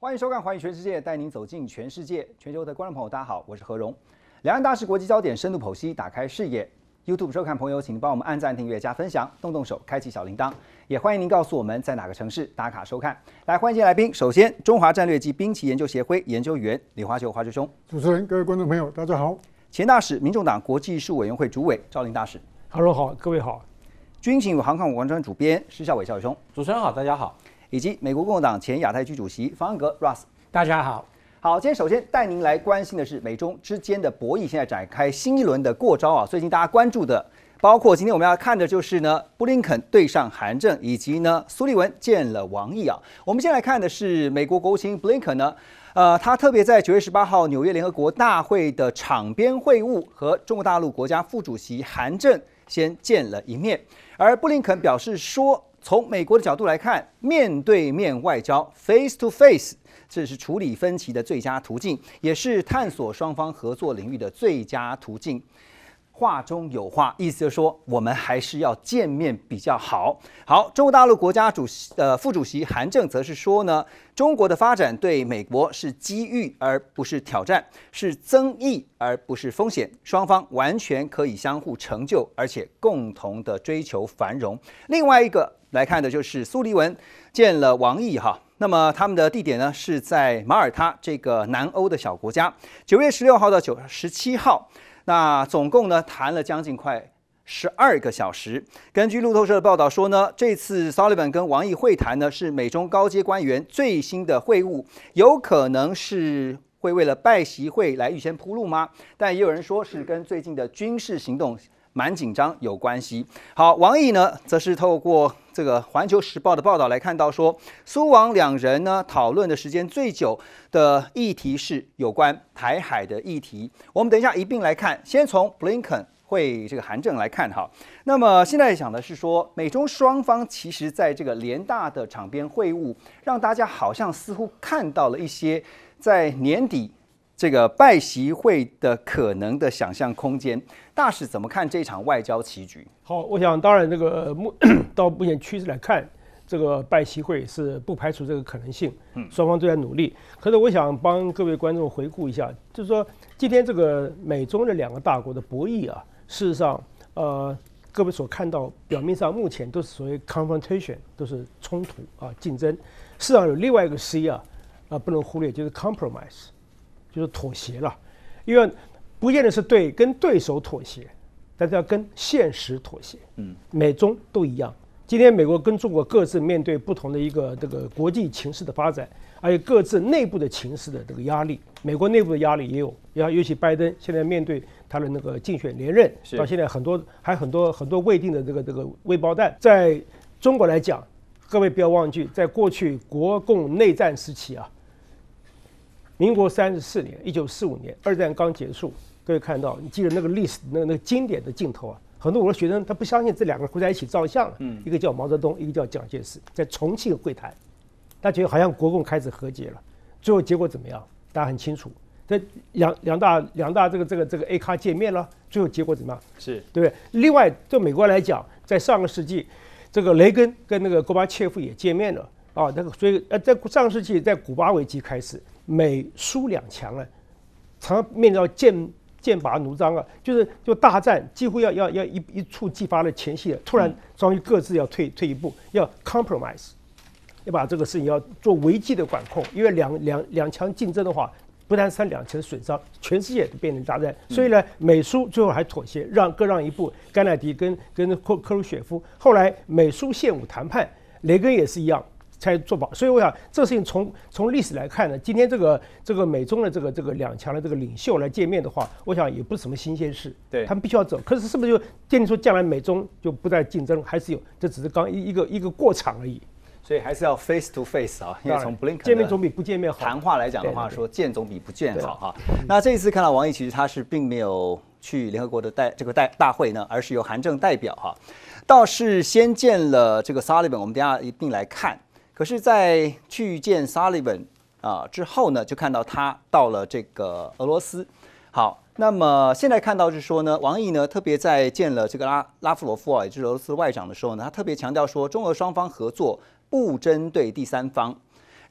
欢迎收看《环宇全世界》，带您走进全世界。全球的观众朋友，大家好，我是何荣。两岸大事国际焦点深度剖析，打开视野。YouTube 收看朋友，请帮我们按赞、订阅、加分享，动动手开启小铃铛。也欢迎您告诉我们在哪个城市打卡收看。来，欢迎今天来宾。首先，中华战略及兵棋研究协会研究员李华球华球兄。 主持人、各位观众朋友，大家好。 前大使、民众党国际事务委员会主委赵林大使。 何荣好，各位好。 军情与航空网专主编施孝伟孝伟兄。 主持人好，大家好。 以及美国共和党前亚太区主席方安格 Russ。 大家好。 好，今天首先带您来关心的是美中之间的博弈，现在展开新一轮的过招啊。最近大家关注的，包括今天我们要看的就是呢，布林肯对上韩正，以及呢苏利文见了王毅啊。我们先来看的是美国国务卿布林肯呢，他特别在9月18号纽约联合国大会的场边会晤，和中国大陆国家副主席韩正先见了一面。而布林肯表示说，从美国的角度来看，面对面外交 （face to face） 这是处理分歧的最佳途径，也是探索双方合作领域的最佳途径。话中有话，意思就是说，我们还是要见面比较好。好，中国大陆国家副主席韩正则是说呢，中国的发展对美国是机遇而不是挑战，是增益而不是风险，双方完全可以相互成就，而且共同的追求繁荣。另外一个来看的就是苏利文见了王毅哈。那么他们的地点呢是在马耳他这个南欧的小国家。9月16号到17号，那总共呢谈了将近快12个小时。根据路透社的报道说呢，这次 Sullivan 跟王毅会谈呢是美中高阶官员最新的会晤，有可能是会为了拜习会来预先铺路吗？但也有人说是跟最近的军事行动蛮紧张有关系。好，王毅呢，则是透过这个《环球时报》的报道来看到说，苏王两人呢讨论的时间最久的议题是有关台海的议题。我们等一下一并来看，先从布林肯会这个韩正来看哈。那么现在讲的是说，美中双方其实在这个联大的场边会晤，让大家好像似乎看到了一些在年底这个拜习会的可能的想象空间。大使怎么看这场外交棋局？ 好，我想当然这个到目前趋势来看，这个拜习会是不排除这个可能性，双方都在努力。可是我想帮各位观众回顾一下，就是说今天这个美中的两个大国的博弈啊，事实上各位所看到表面上目前都是所谓 confrontation， 都是冲突啊竞争。事实上有另外一个 C 不能忽略，就是 compromise， 就是妥协了，因为不见得是跟对手妥协，但是要跟现实妥协。美中都一样。今天美国跟中国各自面对不同的一个这个国际情势的发展，而且各自内部的情势的这个压力，美国内部的压力也有，尤其拜登现在面对他的那个竞选连任，到现在很多未定的这个未爆弹。在中国来讲，各位不要忘记，在过去国共内战时期啊，民国34年，1945年，二战刚结束。各位看到，你记得那个历史那个经典的镜头啊，很多我的学生他不相信这两个会在一起照相了，一个叫毛泽东，一个叫蒋介石，在重庆会谈，他觉得好像国共开始和解了，最后结果怎么样？大家很清楚，这两大这个 A 咖见面了，最后结果怎么样？ 是对不对？另外，对美国来讲，在上个世纪，这个雷根跟那个戈巴切夫也见面了啊，所以在上个世纪，在古巴危机开始，美苏两强啊，常常面临到剑拔弩张啊，就大战几乎要一触即发的前夕，突然终于各自要退一步，要 compromise， 要把这个事情要做危机的管控，因为两强竞争的话，不但是两强的损伤，全世界都变成大战。所以呢，美苏最后还妥协，各让一步，甘乃迪跟科鲁雪夫，后来美苏现武谈判，雷根也是一样。才做保，所以我想这个事情从历史来看呢，今天这个美中的这个两强的这个领袖来见面的话，我想也不是什么新鲜事， 对， 他们必须要走。可是是不是就奠定说将来美中就不再竞争，还是有，这只是刚一个过场而已。 所以还是要 face to face 啊，因为从布林肯见面总比不见面好。 谈话来讲的话，说见总比不见好哈。那这一次看到王毅，其实他是并没有去联合国的大会呢，而是由韩正代表哈，倒是先见了这个 Sullivan， 我们等一下一并来看。可是，在去见 Sullivan 之后呢，就看到他到了这个俄罗斯。好，那么现在看到就是说呢，王毅呢特别在见了这个拉夫罗夫也就是俄罗斯外长的时候呢，他特别强调说，中俄双方合作不针对第三方。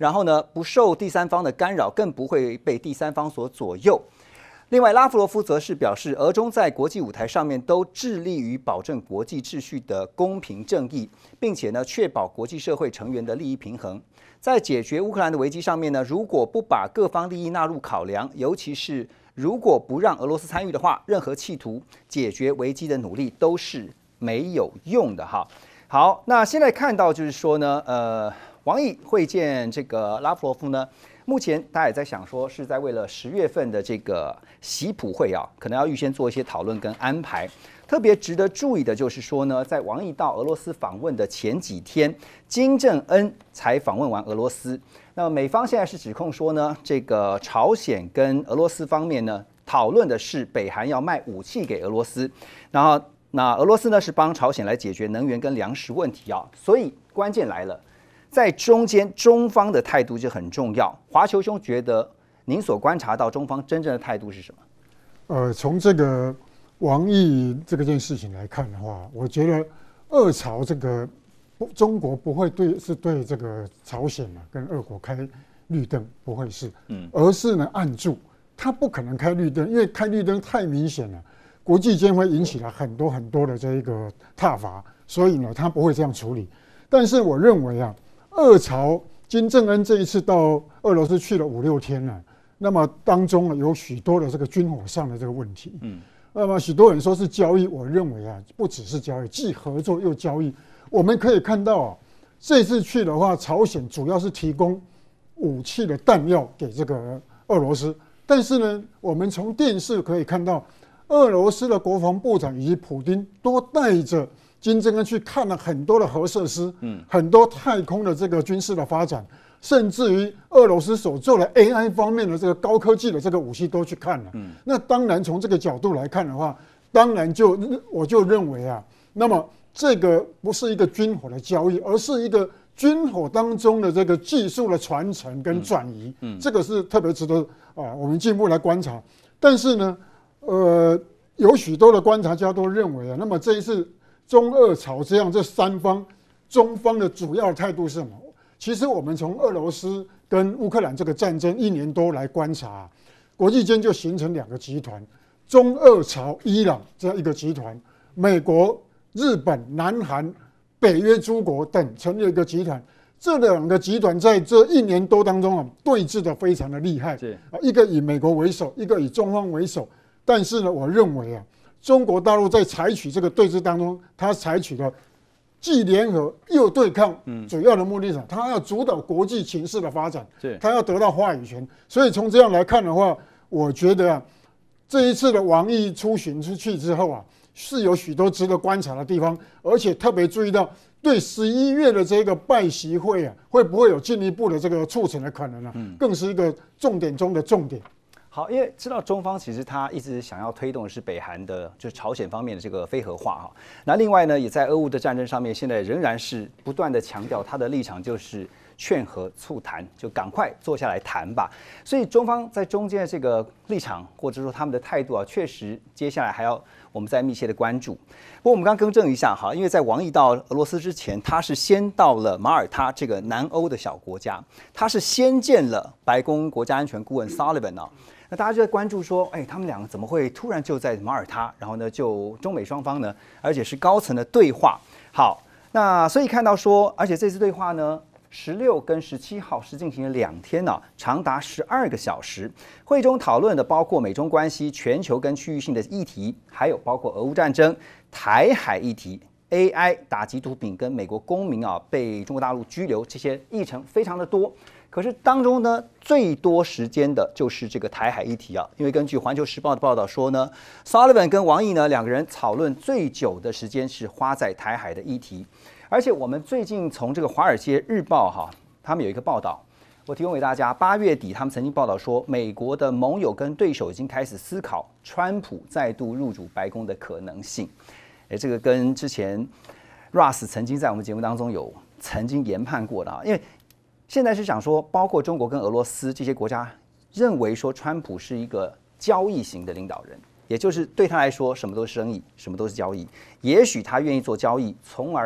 然后呢不受第三方的干扰，更不会被第三方所左右。另外，拉夫罗夫则是表示，俄中在国际舞台上面都致力于保证国际秩序的公平正义，并且呢确保国际社会成员的利益平衡。在解决乌克兰的危机上面呢，如果不把各方利益纳入考量，尤其是如果不让俄罗斯参与的话，任何企图解决危机的努力都是没有用的哈。好，那现在看到就是说呢，王毅会见这个拉夫罗夫呢。目前大家也在想说，是在为了10月份的这个习普会啊，可能要预先做一些讨论跟安排。特别值得注意的就是说呢，在王毅到俄罗斯访问的前几天，金正恩才访问完俄罗斯。那么美方现在是指控说呢，这个朝鲜跟俄罗斯方面呢讨论的是北韩要卖武器给俄罗斯，然后那俄罗斯呢是帮朝鲜来解决能源跟粮食问题啊。所以关键来了。在中间，中方的态度就很重要。华球兄觉得，您所观察到中方真正的态度是什么？ 从这个王毅这件事情来看的话，我觉得俄朝这个中国不会对这个朝鲜跟俄国开绿灯，不会是，而是呢按住，他不可能开绿灯，因为开绿灯太明显了，国际间会引起了很多的这一个挞伐，所以呢他不会这样处理。但是我认为啊。俄朝金正恩这一次到俄罗斯去了5、6天了，那么当中呢有许多的这个军火上的这个问题，那么许多人说是交易，我认为啊不只是交易，既合作又交易。我们可以看到啊，这次去的话，朝鲜主要是提供武器的弹药给这个俄罗斯，但是呢，我们从电视可以看到，俄罗斯的国防部长以及普丁都带着。金正恩去看了很多的核设施，很多太空的这个军事的发展，甚至于俄罗斯所做的 AI 方面的这个高科技的这个武器都去看了。那当然从这个角度来看的话，当然我就认为啊，那么这个不是一个军火的交易，而是一个军火当中的这个技术的传承跟转移，这个是特别值得我们进一步来观察。但是呢，有许多的观察家都认为啊，那么这一次。中俄朝这样这3方，中方的主要态度是什么？其实我们从俄罗斯跟乌克兰这个战争1年多来观察，国际间就形成2个集团，中俄朝伊朗这样一个集团，美国、日本、南韩、北约诸国等成立一个集团。这2个集团在这1年多当中对峙的非常的厉害，一个以美国为首，一个以中方为首。但是呢，我认为啊。中国大陆在采取这个对峙当中，它采取了既联合又对抗，主要的目的是它要主导国际情势的发展，它要得到话语权。所以从这样来看的话，我觉得啊，这一次的王毅出巡出去之后啊，是有许多值得观察的地方，而且特别注意到对11月的这个拜习会啊，会不会有进一步的这个促成的可能呢？更是一个重点中的重点。 好，因为知道中方其实他一直想要推动的是北韩的，就是朝鲜方面的这个非核化哈。那另外呢，也在俄乌的战争上面，现在仍然是不断的强调他的立场就是劝和促谈，就赶快坐下来谈吧。所以中方在中间的这个立场或者说他们的态度啊，确实接下来还要我们再密切的关注。不过我们刚更正一下哈，因为在王毅到俄罗斯之前，他是先到了马耳他这个南欧的小国家，他是先见了白宫国家安全顾问 Sullivan 啊。那大家就在关注说，他们两个怎么会突然就在马耳他，然后呢，就中美双方呢，而且是高层的对话。好，那所以看到说，而且这次对话呢，16跟17号是进行了2天呢，长达12个小时。会中讨论的包括美中关系、全球跟区域性的议题，还有包括俄乌战争、台海议题、AI 打击毒品跟美国公民被中国大陆拘留，这些议程非常的多。可是当中呢，最多时间的就是这个台海议题啊，因为根据《环球时报》的报道说呢 ，Sullivan 跟王毅呢2个人讨论最久的时间是花在台海的议题，而且我们最近从这个《华尔街日报》他们有一个报道，我提供给大家，8月底他们曾经报道说，美国的盟友跟对手已经开始思考川普再度入主白宫的可能性。这个跟之前 Russ 曾经在我们节目当中有曾经研判过的因为。现在是想说，包括中国跟俄罗斯这些国家认为说，川普是一个交易型的领导人，也就是对他来说，什么都是生意，什么都是交易。也许他愿意做交易，从而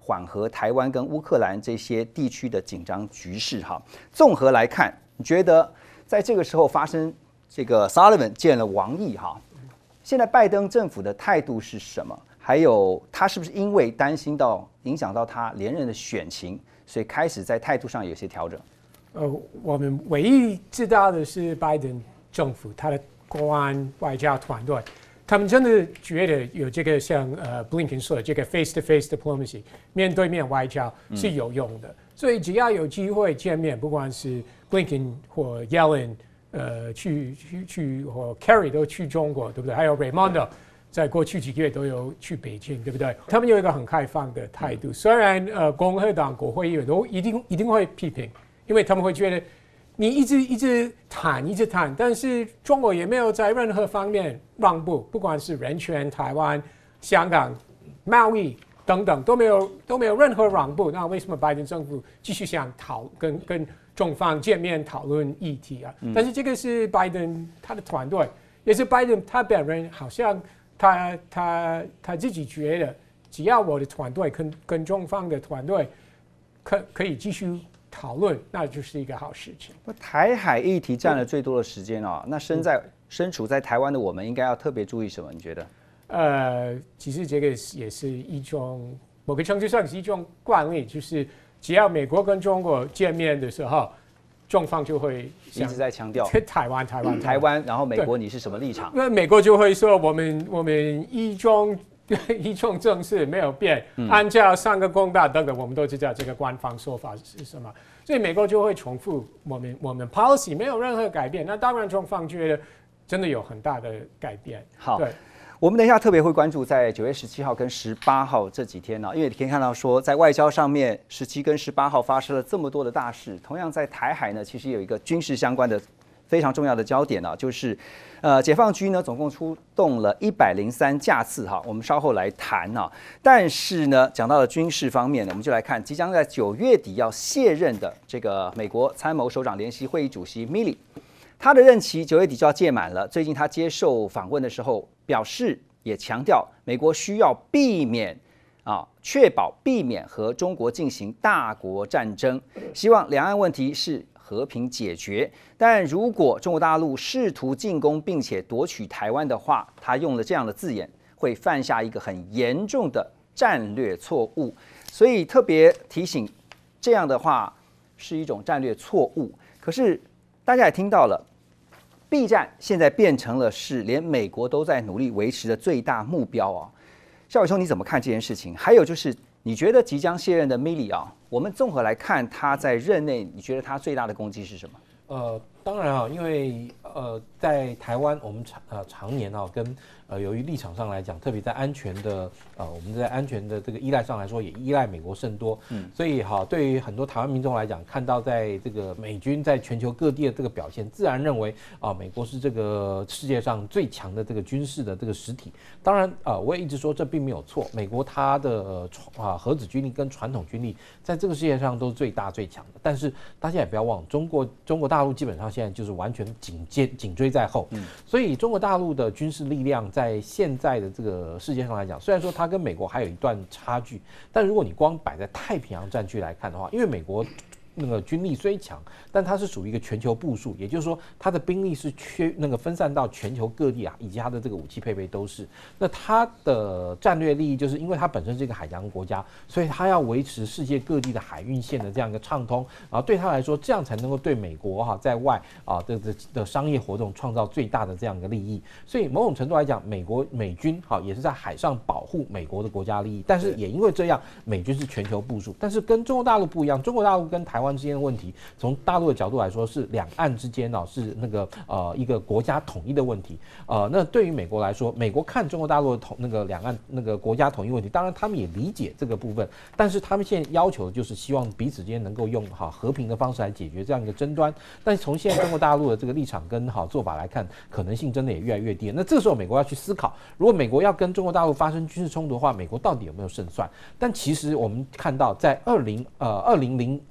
缓和台湾跟乌克兰这些地区的紧张局势哈。综合来看，你觉得在这个时候发生这个 Sullivan 见了王毅哈，现在拜登政府的态度是什么？还有他是不是因为担心到影响到他连任的选情，所以开始在态度上有些调整？ 我们唯一知道的是拜登政府他的国安外交团队，他们真的觉得有这个像Blinken 说的这个 face-to-face diplomacy 面对面外交是有用的，所以只要有机会见面，不管是 Blinken 或 Yellen 去或 Kerry 都去中国，对不对？还有 Raimondo 在过去几个月都有去北京，对不对？他们有一个很开放的态度，虽然共和党国会议员都一定会批评，因为他们会觉得你一直谈，但是中国也没有在任何方面让步，不管是人权、台湾、香港、贸易等等都没有任何让步。那为什么拜登政府继续想跟中方见面讨论议题啊？但是这个是拜登他的团队，也是拜登他本人，好像他自己觉得，只要我的团队跟中方的团队可以继续讨论，那就是一个好事情。 台海议题占了最多的时间哦，那身处在台湾的我们应该要特别注意什么？你觉得？ 其实这个也是一种某个程度上是一种惯例，就是只要美国跟中国见面的时候，中方就会一直在强调台湾， 然后美国你是什么立场？ 那美国就会说我们一中政策没有变，按照3个公报等等，我们都知道这个官方说法是什么，所以美国就会重复我们 policy 没有任何改变。那当然中方觉得真的有很大的改变。 好， 对。 我们等一下特别会关注在9月17号跟18号这几天呢，因为你可以看到说，在外交上面17跟18号发生了这么多的大事，同样在台海呢，其实有一个军事相关的非常重要的焦点呢，就是解放军呢总共出动了103架次哈，我们稍后来谈啊。但是呢，讲到了军事方面呢，我们就来看即将在9月底要卸任的这个美国参谋首长联席会议主席 Milley。他的任期9月底就要届满了。最近他接受访问的时候表示，也强调美国需要确保避免和中国进行大国战争，希望两岸问题是和平解决。但如果中国大陆试图进攻并且夺取台湾的话，他用了这样的字眼，会犯下一个很严重的战略错误。所以特别提醒，这样的话是一种战略错误。可是大家也听到了。避战现在变成了是连美国都在努力维持的最大目标啊！孝伟兄，你怎么看这件事情？还有就是，你觉得即将卸任的 Milley 啊，我们综合来看他在任内，你觉得他最大的功绩是什么？ 当然啊，因为在台湾我们常年啊跟由于立场上来讲，特别在安全的我们在安全的这个依赖上来说，也依赖美国甚多。所以对于很多台湾民众来讲，看到在这个美军在全球各地的这个表现，自然认为美国是这个世界上最强的这个军事的这个实体。当然我也一直说这并没有错，美国它的核子军力跟传统军力在这个世界上都是最大最强的。但是大家也不要忘，中国大陆基本上现在就是完全紧追在后。所以中国大陆的军事力量在现在的这个世界上来讲，虽然说它跟美国还有一段差距，但如果你光摆在太平洋战区来看的话，因为美国那个军力虽强，但它是属于一个全球部署，也就是说它的兵力是分散到全球各地以及它的这个武器配备都是。那它的战略利益就是因为它本身是一个海洋国家，所以它要维持世界各地的海运线的这样一个畅通，然后对它来说，这样才能够对美国在外的商业活动创造最大的这样一个利益。所以某种程度来讲，美军也是在海上保护美国的国家利益，但是也因为这样，美军是全球部署。但是跟中国大陆不一样，中国大陆跟台湾之间的问题，从大陆的角度来说是两岸之间是那个一个国家统一的问题。那对于美国来说，美国看中国大陆的两岸那个国家统一问题，当然他们也理解这个部分，但是他们现在要求的就是希望彼此之间能够用和平的方式来解决这样一个争端。但是从现在中国大陆的这个立场跟做法来看，可能性真的也越来越低。那这个时候美国要去思考，如果美国要跟中国大陆发生军事冲突的话，美国到底有没有胜算？但其实我们看到在2002年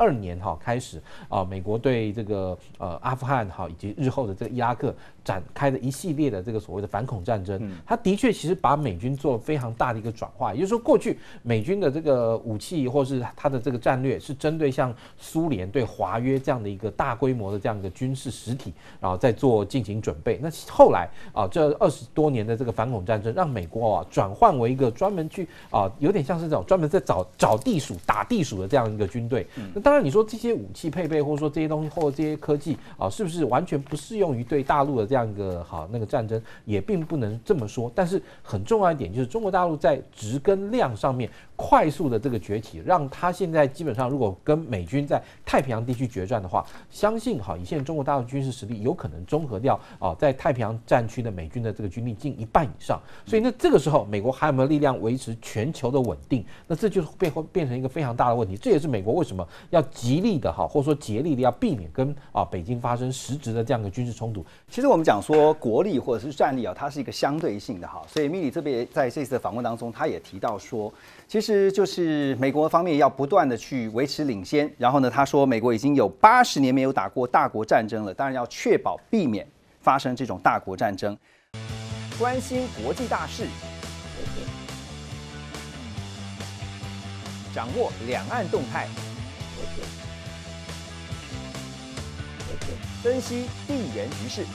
开始美国对这个阿富汗以及日后的这个伊拉克展开的一系列的这个所谓的反恐战争，它的确其实把美军做了非常大的一个转化。也就是说，过去美军的这个武器或是它的这个战略是针对像苏联对华约这样的一个大规模的这样的军事实体，然后再进行准备。那后来这20多年的这个反恐战争，让美国转换为一个专门去有点像是这种专门在找地鼠打地鼠的这样一个军队。那当然，你说这些武器配备或者说这些东西或者这些科技是不是完全不适用于对大陆的这样一个那个战争，也并不能这么说。但是很重要一点就是中国大陆在质跟量上面快速的这个崛起，让他现在基本上如果跟美军在太平洋地区决战的话，相信以现在中国大陆军事实力有可能综合掉在太平洋战区的美军的这个军力近1半以上。所以那这个时候美国还有没有力量维持全球的稳定？那这就变成一个非常大的问题。这也是美国为什么要极力的或者说竭力的要避免跟北京发生实质的这样的军事冲突。 其实我们讲说国力或者是战力它是一个相对性的所以Mili这边在这次的访问当中，他也提到说，其实就是美国方面要不断的去维持领先。然后呢，他说美国已经有80年没有打过大国战争了，当然要确保避免发生这种大国战争。关心国际大事，掌握两岸动态，分析地缘局势。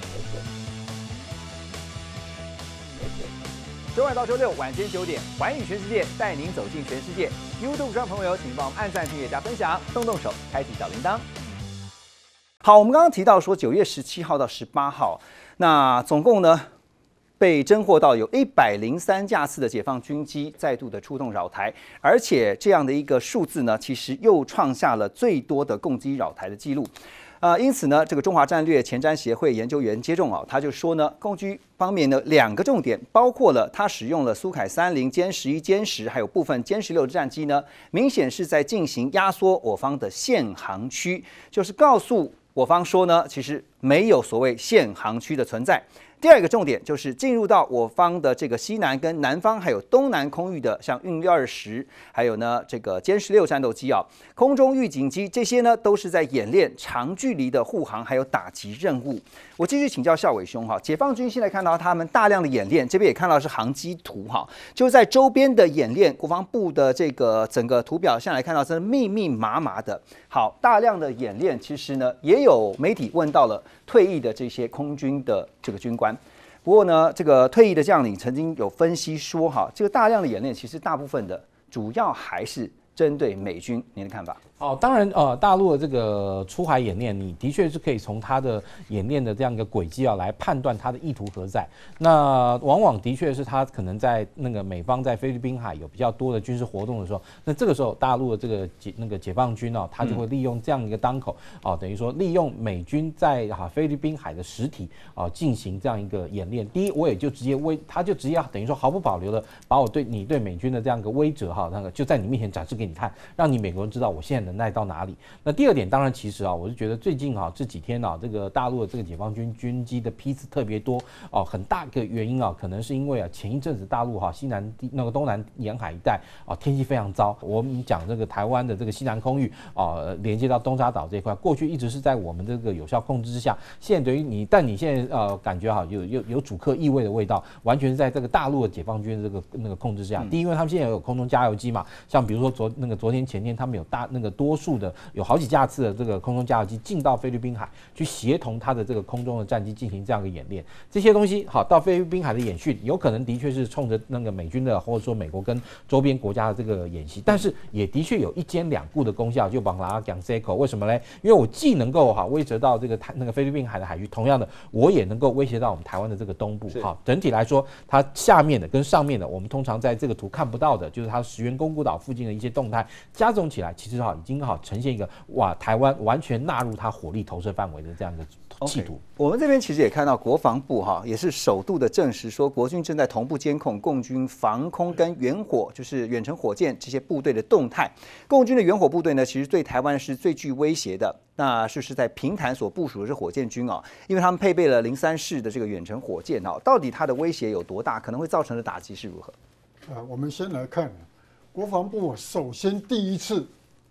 周2到周6晚间9点，寰宇全世界带您走进全世界。YouTube 上朋友，请帮我们按赞、订阅、加分享，动手开启小铃铛。好，我们刚刚提到说9月17号到18号，那总共呢被侦获到有103架次的解放军机再度的出动扰台，而且这样的一个数字呢，其实又创下了最多的共机扰台的记录。因此呢，这个中华战略前瞻协会研究员接种他就说呢，共军方面呢2个重点，包括了他使用了苏凯30、歼11、歼10，还有部分歼16的战机呢，明显是在进行压缩我方的限航区，就是告诉我方说呢，其实没有所谓限航区的存在。第2个重点就是进入到我方的这个西南跟南方还有东南空域的，像运20，还有呢这个歼16战斗机空中预警机，这些呢都是在演练长距离的护航还有打击任务。我继续请教孝伟兄解放军现在看到他们大量的演练，这边也看到是航机图就在周边的演练，国防部的这个整个图表下来看到真的密密麻麻的。好，大量的演练，其实呢也有媒体问到了退役的这些空军的这个军官。不过呢，这个退役的将领曾经有分析说这个大量的演练其实大部分的主要还是针对美军，您的看法？ 当然大陆的这个出海演练，你的确是可以从它的演练的这样一个轨迹来判断它的意图何在。那往往的确是它可能在那个美方在菲律宾海有比较多的军事活动的时候，那这个时候大陆的这个解放军它就会利用这样一个当口等于说利用美军在菲律宾海的实体进行这样一个演练。第一，我也就直接他就直接等于说毫不保留的把我对美军的这样一个威慑那个就在你面前展示给你看，让你美国人知道我现在能耐到哪里。那第2点，当然其实我是觉得最近这几天这个大陆的这个解放军军机的批次特别多很大一个原因可能是因为前一阵子大陆西南那个东南沿海一带天气非常糟。我们讲这个台湾的这个西南空域连接到东沙岛这一块，过去一直是在我们这个有效控制之下，现在等于你现在感觉有主客意味的味道，完全是在这个大陆的解放军的这个那个控制之下。第一，因为他们现在有空中加油机嘛，像比如说昨天前天他们有多数的有好几架次的这个空中加油机进到菲律宾海去协同它的这个空中的战机进行这样的演练。这些东西到菲律宾海的演训，有可能的确是冲着那个美军的或者说美国跟周边国家的这个演习，但是也的确有一兼两顾的功效。就帮大家讲这一口，为什么呢？因为我既能够威胁到这个那个菲律宾海的海域，同样的我也能够威胁到我们台湾的这个东部。整体来说，它下面的跟上面的，我们通常在这个图看不到的，就是它石垣宫古岛附近的一些动态加总起来，其实已经呈现一个台湾完全纳入它火力投射范围的这样的企图。 我们这边其实也看到国防部也是首度的证实说，国军正在同步监控共军防空跟远火，就是远程火箭这些部队的动态。共军的远火部队呢，其实对台湾是最具威胁的。那就是在平潭所部署的是火箭军因为他们配备了03式的这个远程火箭到底它的威胁有多大，可能会造成的打击是如何？ 我们先来看国防部首先第一次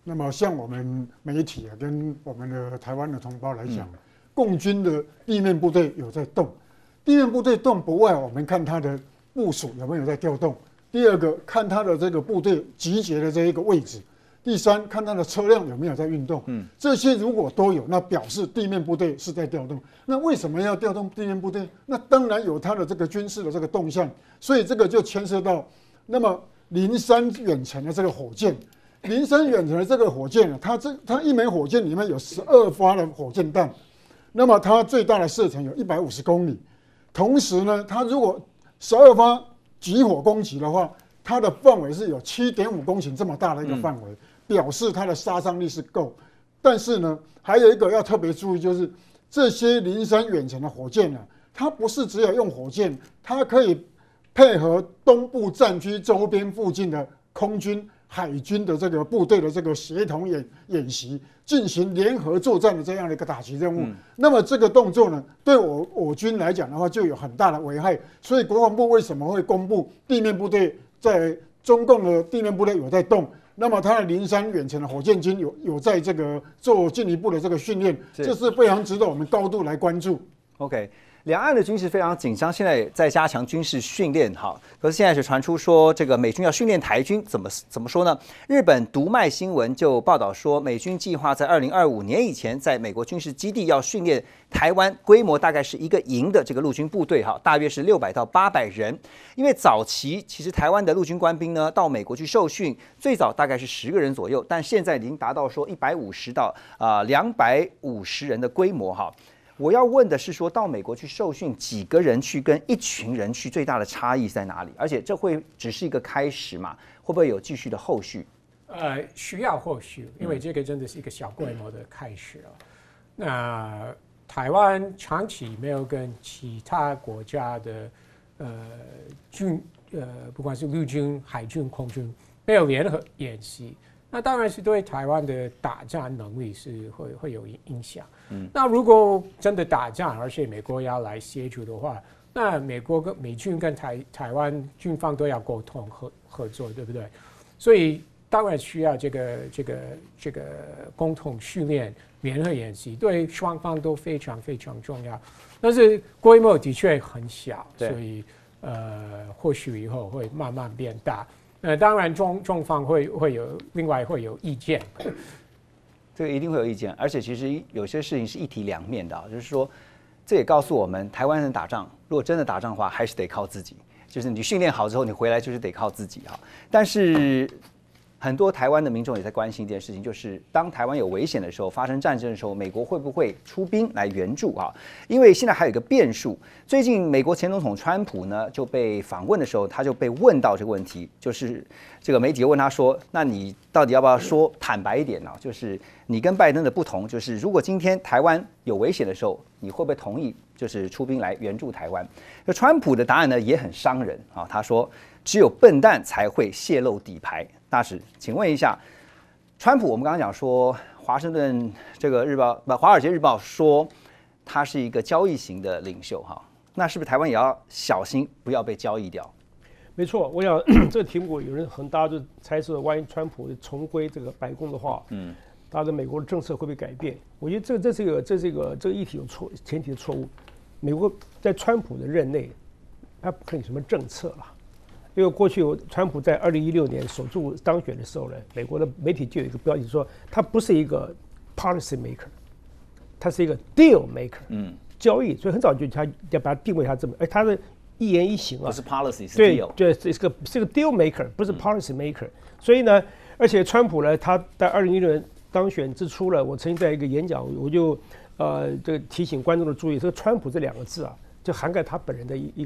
那么像我们媒体跟我们的台湾的同胞来讲，共军的地面部队有在动，地面部队动不外，我们看它的部署有没有在调动。第二个，看它的这个部队集结的这一个位置。第三，看它的车辆有没有在运动。这些如果都有，那表示地面部队是在调动。那为什么要调动地面部队？那当然有它的这个军事的这个动向。所以这个就牵涉到，那么零三远程的这个火箭，零三远程的这个火箭呢，它一枚火箭里面有12发的火箭弹，那么它最大的射程有150公里。同时呢，它如果12发集火攻击的话，它的范围是有7.5公顷这么大的一个范围，表示它的杀伤力是够。但是呢，还有一个要特别注意，就是这些零三远程的火箭呢，它不是只有用火箭，它可以配合东部战区周边附近的空军、海军的这个部队的这个协同演习，进行联合作战的这样的一个打击任务。那么这个动作呢，对我军来讲的话，就有很大的危害。所以国防部为什么会公布地面部队在中共的地面部队有在动？那么它的零三远程的火箭军有在这个做进一步的这个训练，这是非常值得我们高度来关注。 OK。两岸的军事非常紧张，现在也在加强军事训练哈。可是现在是传出说，这个美军要训练台军，怎么说呢？日本读卖新闻就报道说，美军计划在2025年以前，在美国军事基地要训练台湾，规模大概是一个营的这个陆军部队哈，大约是600到800人。因为早期其实台湾的陆军官兵呢，到美国去受训，最早大概是10个人左右，但现在已经达到说150到250人的规模哈。我要问的是，说到美国去受训，几个人去跟一群人去，最大的差异在哪里？而且这会只是一个开始嘛？会不会有继续的后续？ 需要后续，因为这个真的是一个小规模的开始啊。那台湾长期没有跟其他国家的不管是陆军、海军、空军没有联合演习。那当然是对台湾的打仗能力是会有影响。那如果真的打仗，而且美国要来协助的话，那美军跟台湾军方都要沟通合作，对不对？所以当然需要这个共同训练、联合演习，对双方都非常非常重要。但是规模的确很小，所以或许以后会慢慢变大。当然中方会有意见， 这个一定会有意见，而且其实有些事情是一体两面的，就是说，这也告诉我们，台湾人打仗，如果真的打仗的话，还是得靠自己，就是你训练好之后，你回来就是得靠自己哈。但是很多台湾的民众也在关心一件事情，就是当台湾有危险的时候，发生战争的时候，美国会不会出兵来援助啊？因为现在还有一个变数，最近美国前总统川普呢就被访问的时候，他就被问到这个问题，就是这个媒体问他说：“那你到底要不要说坦白一点呢？就是你跟拜登的不同，就是如果今天台湾有危险的时候，你会不会同意就是出兵来援助台湾？”那川普的答案呢也很伤人啊，他说：“只有笨蛋才会泄露底牌。”大使，请问一下，川普，我们刚刚讲说，华盛顿这个华尔街日报说他是一个交易型的领袖哈，那是不是台湾也要小心，不要被交易掉？ 没错，我想这个题目有人大家就猜测，万一川普重归这个白宫的话，他的美国的政策会不会改变？我觉得这是一个议题有前提的错误。美国在川普的任内，他不可能有什么政策了。因为过去川普在2016年首度当选的时候呢，美国的媒体就有一个标题说，他不是一个 policy maker， 他是一个 deal maker，交易，所以很早就他要把它定位他这么，他的一言一行啊， 不是 policy 是 deal， 对，是个 deal maker， 不是 policy maker，所以呢，而且川普呢，他在2016年当选之初呢，我曾经在一个演讲，我就这个提醒观众的注意，这个川普这2个字啊。就涵盖他本人的一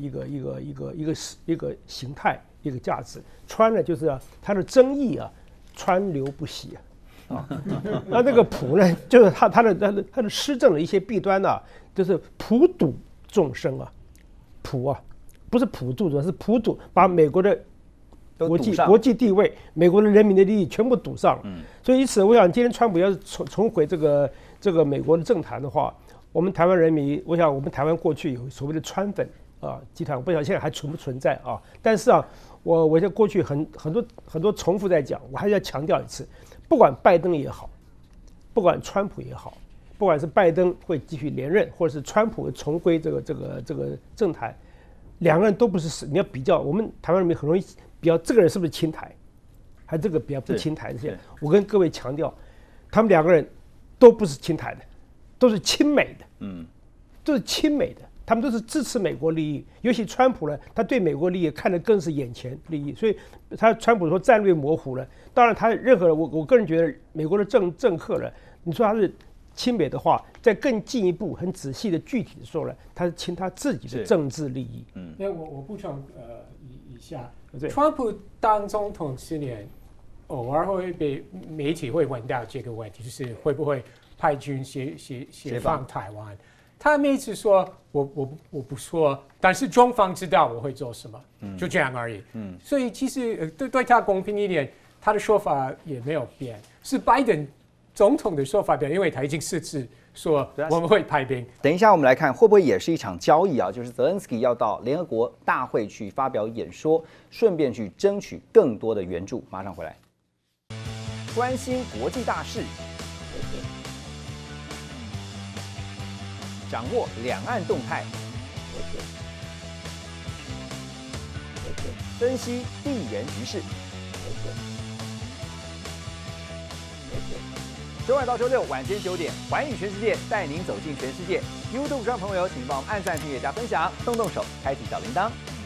个形态，一个价值。川呢，就是他的争议啊，川流不息啊。那个普呢，就是他的施政的一些弊端呢，就是普堵众生啊，普啊，不是普渡，主要是普堵，把美国的国际地位、美国的人民的利益全部堵上了。所以因此，我想今天川普要是重回这个美国的政坛的话，我们台湾人民，我想我们台湾过去有所谓的川粉集团，我不晓得现在还存不存在啊？但是我在过去很多重复在讲，我还是要强调一次， 不管拜登也好，不管川普也好，不管是拜登会继续连任，或者是川普重归这个政坛，两个人都不是你要比较，我们台湾人民很容易比较这个人是不是亲台，还这个比较不亲台这些。我跟各位强调，他们两个人都不是亲台的，都是亲美的，都是亲美的。他们都是支持美国利益，尤其川普呢，他对美国利益看得更是眼前利益，所以川普说战略模糊了。当然，他任何我个人觉得，美国的政客呢，你说他是亲美的话，在更进一步、很仔细的具体的说呢，他是亲他自己的政治利益。 那我补充一下，川普当总统4年，偶尔会被媒体会问到这个问题，就是会不会派军协防台湾。他每次说我不说，但是中方知道我会做什么，就这样而已。所以其实对他公平一点，他的说法也没有变，是拜登总统的说法变，因为他已经4次说我们会派兵。 等一下我们来看会不会也是一场交易啊？就是泽连斯基要到联合国大会去发表演说，顺便去争取更多的援助。马上回来，关心国际大事。掌握两岸动态，分析地缘局势。周2到周6晚间9点，寰宇全世界带您走进全世界。YouTube 上朋友，请帮我们按赞、订阅、加分享，动动手开启小铃铛。